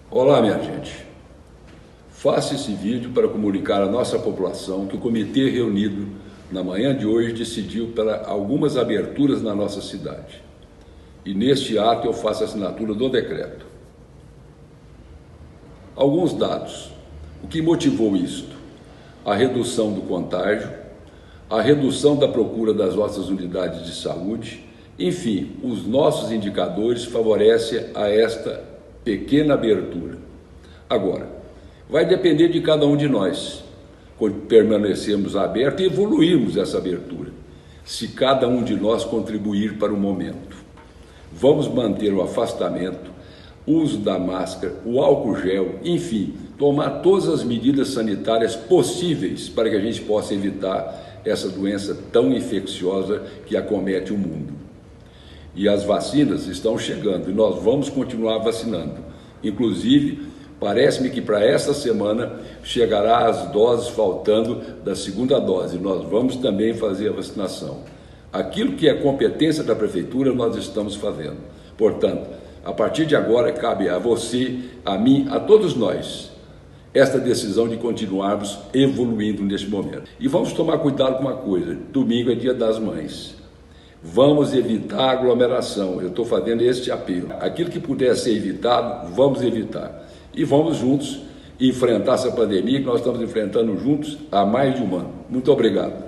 Olá, minha gente. Faço esse vídeo para comunicar à nossa população que o comitê reunido na manhã de hoje decidiu para algumas aberturas na nossa cidade. E neste ato eu faço a assinatura do decreto. Alguns dados. O que motivou isto? A redução do contágio, a redução da procura das nossas unidades de saúde, enfim, os nossos indicadores favorecem a esta pequena abertura. Agora, vai depender de cada um de nós, permanecermos abertos e evoluirmos essa abertura, se cada um de nós contribuir para o momento. Vamos manter o afastamento, o uso da máscara, o álcool gel, enfim, tomar todas as medidas sanitárias possíveis para que a gente possa evitar essa doença tão infecciosa que acomete o mundo. E as vacinas estão chegando e nós vamos continuar vacinando. Inclusive, parece-me que para esta semana chegará as doses faltando da segunda dose. Nós vamos também fazer a vacinação. Aquilo que é competência da Prefeitura, nós estamos fazendo. Portanto, a partir de agora, cabe a você, a mim, a todos nós, esta decisão de continuarmos evoluindo neste momento. E vamos tomar cuidado com uma coisa: domingo é Dia das Mães. Vamos evitar aglomeração. Eu estou fazendo este apelo. Aquilo que puder ser evitado, vamos evitar. E vamos juntos enfrentar essa pandemia que nós estamos enfrentando juntos há mais de um ano. Muito obrigado.